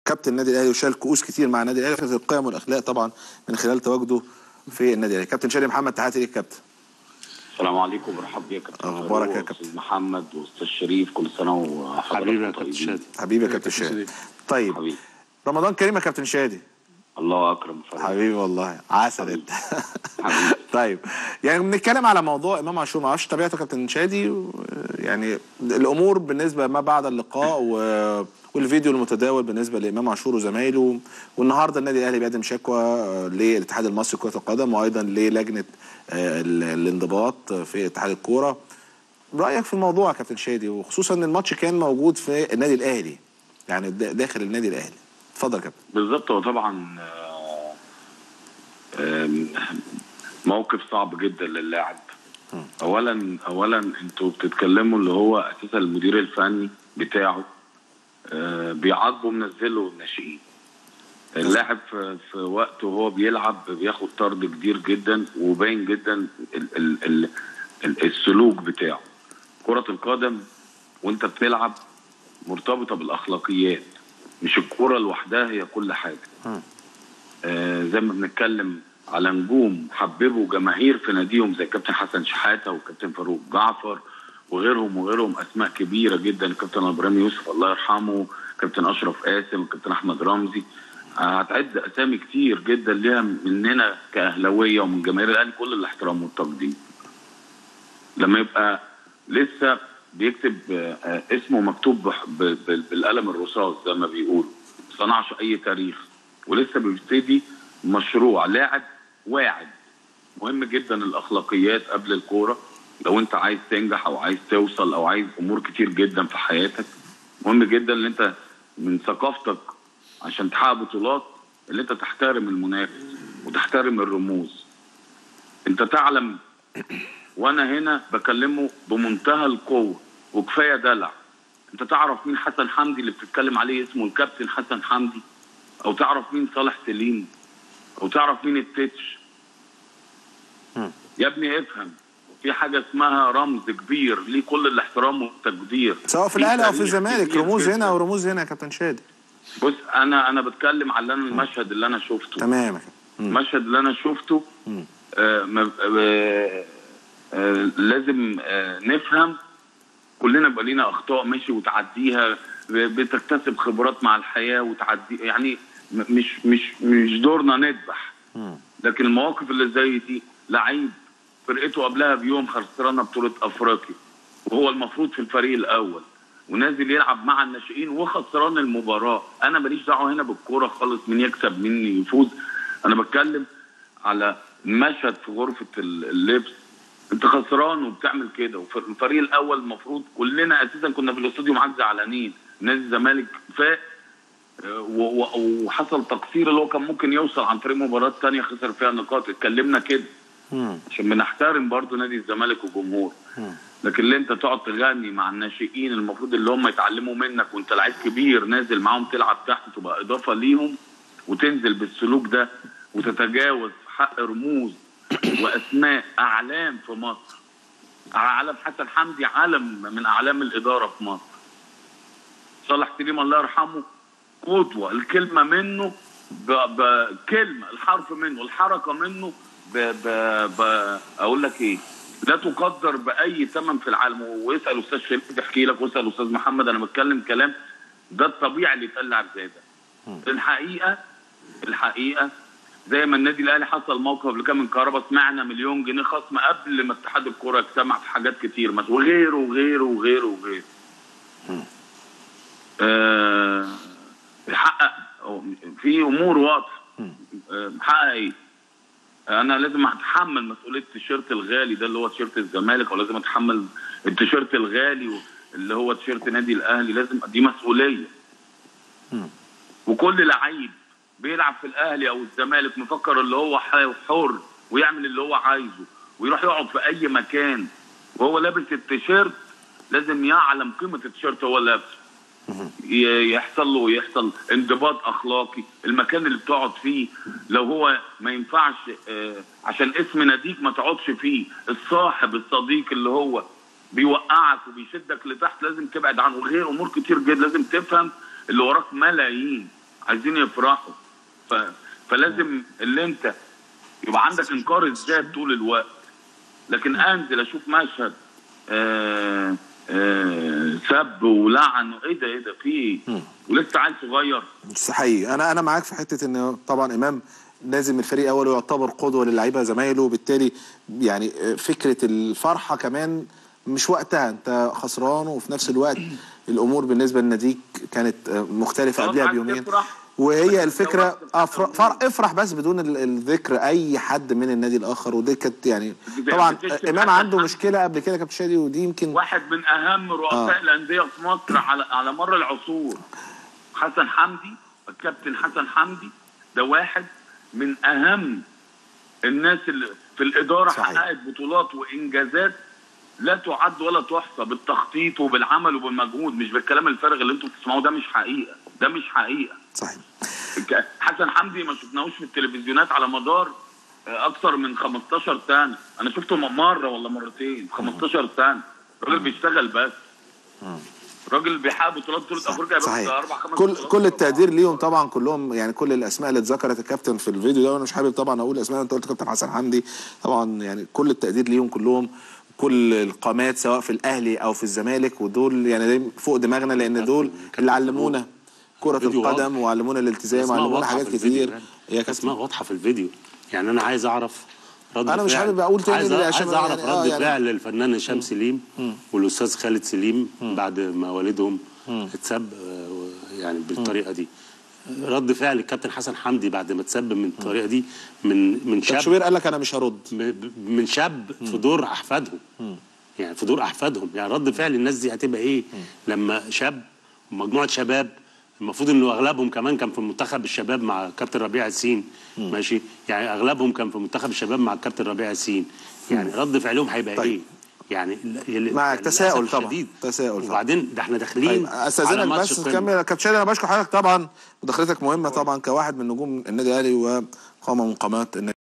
كابتن النادي الاهلي وشال كؤوس كتير مع النادي الاهلي في القيم والاخلاق طبعا من خلال تواجده في النادي الاهلي. كابتن شادي محمد، تحياتي ليك كابتن. السلام عليكم، مرحبا بك يا كابتن. اخبارك يا كابتن؟ استاذ محمد واستاذ شريف، كل سنه وحضرتك حبيبي يا كابتن شادي. حبيبي يا كابتن شادي. طيب حبيبي. رمضان كريم يا كابتن شادي. الله اكرم فريق. حبيبي والله عسل انت. طيب يعني بنتكلم على موضوع امام عاشور، ما اعرفش طبيعته كابتن شادي، يعني الامور بالنسبه ما بعد اللقاء والفيديو المتداول بالنسبه لامام عاشور وزمايله، والنهارده النادي الاهلي بيقدم شكوى للاتحاد المصري لكره القدم وايضا للجنه الانضباط في اتحاد الكوره. رايك في الموضوع يا كابتن شادي، وخصوصا ان الماتش كان موجود في النادي الاهلي، يعني داخل النادي الاهلي. اتفضل يا كابتن. بالظبط، هو طبعا موقف صعب جدا للاعب. اولا انتوا بتتكلموا اللي هو اساسا المدير الفني بتاعه بيعاقبه منزله الناشئين. اللاعب في وقته وهو بيلعب بياخد طرد كبير جدا، وباين جدا السلوك بتاعه. كرة القدم وانت بتلعب مرتبطة بالاخلاقيات، مش الكرة لوحدها هي كل حاجة. زي ما بنتكلم على نجوم حببوا جماهير في ناديهم زي كابتن حسن شحاتة وكابتن فاروق جعفر وغيرهم اسماء كبيرة جدا، كابتن ابراهيم يوسف الله يرحمه، كابتن اشرف قاسم، كابتن احمد رمزي. هتعد اسامي كتير جدا ليها مننا كاهلاويه ومن جماهير الاهلي كل الاحترام والتقدير. لما يبقى لسه بيكتب اسمه مكتوب بالقلم الرصاص زي ما بيقولوا، صنعش اي تاريخ، ولسه بيبتدي مشروع لاعب واعد. مهم جدا الاخلاقيات قبل الكوره، لو انت عايز تنجح او عايز توصل او عايز امور كتير جدا في حياتك. مهم جدا ان انت من ثقافتك عشان تحقق بطولات اللي انت تحترم المنافس وتحترم الرموز. انت تعلم، وانا هنا بكلمه بمنتهى القوه وكفايه دلع. انت تعرف مين حسن حمدي اللي بتتكلم عليه اسمه الكابتن حسن حمدي؟ او تعرف مين صالح سليم؟ او تعرف مين التتش؟ يا ابني افهم، في حاجه اسمها رمز كبير ليه كل الاحترام والتقدير، سواء في الاهلي او في الزمالك، رموز هنا ورموز هنا يا كابتن شادي. بص انا بتكلم على المشهد اللي انا شفته. تمام. المشهد اللي انا شفته لازم نفهم كلنا بقى لينا اخطاء ماشي وتعديها، بتكتسب خبرات مع الحياه وتعدي، يعني مش دورنا نذبح. لكن المواقف اللي زي دي، لعيب فرقته قبلها بيوم خسرانه بطوله افريقيا وهو المفروض في الفريق الاول ونازل يلعب مع الناشئين وخسران المباراه. انا ماليش دعوه هنا بالكوره خالص، مين يكسب مين يفوز. انا بتكلم على مشهد في غرفه اللبس، انت خسران وبتعمل كده، وفي الفريق الاول المفروض كلنا اساسا كنا في الاستوديو معاك زعلانين. نادي الزمالك فاق وحصل تقصير اللي هو كان ممكن يوصل عن طريق مباراه ثانيه خسر فيها نقاط. اتكلمنا كده عشان بنحترم برضو نادي الزمالك وجمهور. لكن اللي انت تقعد تغني مع الناشئين المفروض اللي هم يتعلموا منك وانت لعيب كبير نازل معاهم تلعب تحت تبقى اضافه ليهم، وتنزل بالسلوك ده وتتجاوز حق رموز واسماء اعلام في مصر. علم حسن حمدي علم من اعلام الاداره في مصر. صالح سليم الله يرحمه قدوه، الكلمه منه بكلمه، الحرف منه، الحركه منه اقول لك ايه، لا تقدر باي ثمن في العالم. واسال استاذ شريف يحكي لك، واسال استاذ محمد، انا بتكلم كلام ده الطبيعي اللي يتقال لاعب زي ده. الحقيقه زي ما النادي الاهلي حصل موقف قبل كده من كهربا، سمعنا مليون جنيه خصم قبل ما اتحاد الكوره يجتمع في حاجات كتير وغيره وغيره وغيره وغيره. بيحقق في امور واضحه. بيحقق ايه؟ انا لازم اتحمل مسؤوليه التيشيرت الغالي ده اللي هو تيشيرت الزمالك، او لازم اتحمل التيشيرت الغالي اللي هو تيشيرت نادي الاهلي. لازم دي مسؤوليه. وكل لعيب بيلعب في الاهلي او الزمالك مفكر اللي هو حر ويعمل اللي هو عايزه ويروح يقعد في اي مكان وهو لابس التيشيرت، لازم يعلم قيمه التيشيرت هو لابسه. يحصل انضباط اخلاقي. المكان اللي بتقعد فيه لو هو ما ينفعش عشان اسم ناديك ما تقعدش فيه، الصاحب الصديق اللي هو بيوقعك وبيشدك لتحت لازم تبعد عنه، وغير امور كتير جدا. لازم تفهم اللي وراك ملايين، عايزين يفرحوا. فلازم اللي انت يبقى عندك انكار الذات طول الوقت. لكن انزل اشوف مشهد سب ولعن، ايه ده في ايه؟ ولسه عيل صغير. حقيقي انا معاك في حته ان طبعا امام لازم الفريق اول يعتبر قدوه للعيبه زمايله، وبالتالي يعني فكره الفرحه كمان مش وقتها، انت خسران وفي نفس الوقت الامور بالنسبه لناديك كانت مختلفه قبلها بيومين، وهي الفكره افرح بس بدون الذكر اي حد من النادي الاخر. ودي كانت يعني طبعا امام عنده مشكله قبل كده كابتن شادي، ودي يمكن واحد من اهم رؤساء الانديه في مصر على مر العصور. حسن حمدي، الكابتن حسن حمدي ده واحد من اهم الناس اللي في الاداره. صحيح. حققت بطولات وانجازات لا تعد ولا تحصى بالتخطيط وبالعمل وبالمجهود، مش بالكلام الفارغ اللي انتم بتسمعوه. ده مش حقيقه، ده مش حقيقه. صحيح. حسن حمدي ما شفناهوش في التلفزيونات على مدار اكثر من 15 سنه. انا شفته مره ولا مرتين 15 سنه. الراجل بيشتغل بس. راجل بيحقق بطولات افريقيا بس 4-5 كل التقدير ليهم طبعا كلهم، يعني كل الاسماء اللي اتذكرت الكابتن في الفيديو ده، وانا مش حابب طبعا اقول اسماء، انت قلت كابتن حسن حمدي طبعا، يعني كل التقدير ليهم كلهم، كل القامات سواء في الاهلي او في الزمالك، ودول يعني فوق دماغنا، لان دول اللي علمونا كرة القدم وعلمونا الالتزام وعلمونا حاجات كتير. هي اسماء واضحه في الفيديو. يعني انا عايز اعرف رد انا مش حابب اقول تاني عايز اعرف رد فعل الفنان هشام سليم والاستاذ خالد سليم بعد ما والدهم اتسب يعني بالطريقه دي. رد فعل الكابتن حسن حمدي بعد ما اتسب من الطريقه دي من شاب. شوبير قال لك انا مش هرد، من شاب في دور احفادهم. يعني في دور احفادهم، يعني رد فعل الناس دي هتبقى ايه لما شاب ومجموعه شباب المفروض انه اغلبهم كمان كان في منتخب الشباب مع كابتن ربيع ياسين، ماشي؟ يعني اغلبهم كان في منتخب الشباب مع الكابتن ربيع ياسين. يعني رد فعلهم هيبقى طيب. ايه؟ يعني معك تساؤل طبعا، تساؤل. وبعدين ده احنا داخلين طيب استاذنك بس نكمل. كابتن شادي انا بشكر حضرتك طبعا، مداخلتك مهمه طبعا كواحد من نجوم النادي الاهلي وقامه من قامات النادي.